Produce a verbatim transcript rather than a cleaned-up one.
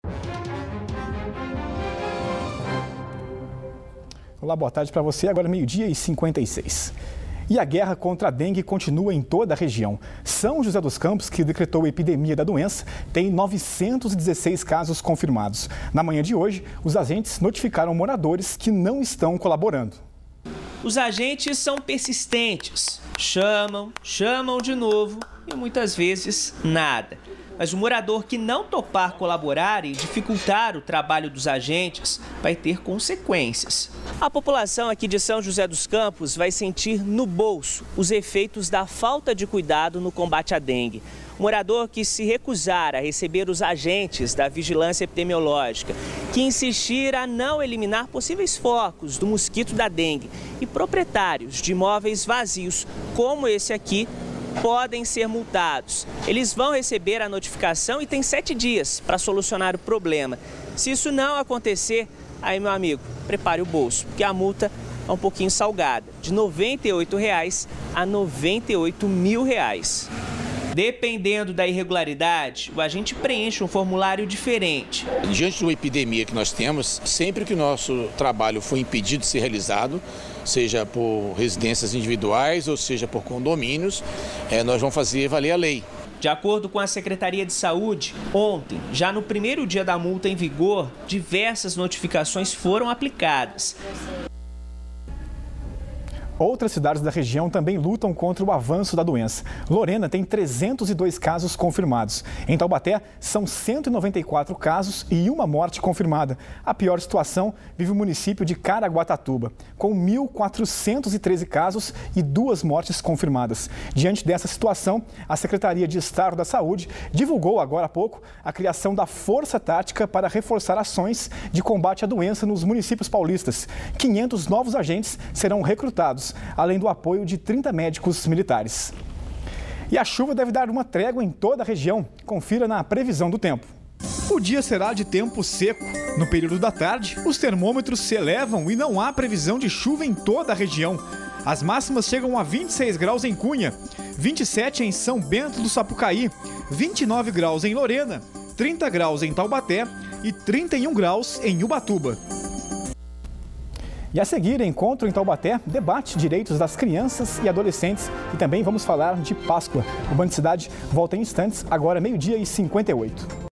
Olá, boa tarde para você. Agora meio-dia e cinquenta e seis. E a guerra contra a dengue continua em toda a região. São José dos Campos, que decretou a epidemia da doença, tem novecentos e dezesseis casos confirmados. Na manhã de hoje, os agentes notificaram moradores que não estão colaborando. Os agentes são persistentes, chamam, chamam de novo e muitas vezes nada. Mas o morador que não topar colaborar e dificultar o trabalho dos agentes vai ter consequências. A população aqui de São José dos Campos vai sentir no bolso os efeitos da falta de cuidado no combate à dengue. O morador que se recusar a receber os agentes da vigilância epidemiológica, que insistir a não eliminar possíveis focos do mosquito da dengue e proprietários de imóveis vazios, como esse aqui, podem ser multados. Eles vão receber a notificação e têm sete dias para solucionar o problema. Se isso não acontecer, aí, meu amigo, prepare o bolso, porque a multa é um pouquinho salgada, de noventa e oito reais a noventa e oito mil reais. Dependendo da irregularidade, o agente preenche um formulário diferente. Diante de uma epidemia que nós temos, sempre que o nosso trabalho for impedido de ser realizado, seja por residências individuais ou seja por condomínios, é, nós vamos fazer valer a lei. De acordo com a Secretaria de Saúde, ontem, já no primeiro dia da multa em vigor, diversas notificações foram aplicadas. Outras cidades da região também lutam contra o avanço da doença. Lorena tem trezentos e dois casos confirmados. Em Taubaté, são cento e noventa e quatro casos e uma morte confirmada. A pior situação vive o município de Caraguatatuba, com mil quatrocentos e treze casos e duas mortes confirmadas. Diante dessa situação, a Secretaria de Estado da Saúde divulgou agora há pouco a criação da Força Tática para reforçar ações de combate à doença nos municípios paulistas. quinhentos novos agentes serão recrutados, além do apoio de trinta médicos militares. E a chuva deve dar uma trégua em toda a região. Confira na previsão do tempo. O dia será de tempo seco. No período da tarde, os termômetros se elevam e não há previsão de chuva em toda a região. As máximas chegam a vinte e seis graus em Cunha, vinte e sete em São Bento do Sapucaí, vinte e nove graus em Lorena, trinta graus em Taubaté e trinta e um graus em Ubatuba. E a seguir, encontro em Taubaté, debate direitos das crianças e adolescentes e também vamos falar de Páscoa. O Band Cidade volta em instantes, agora meio-dia e cinquenta e oito.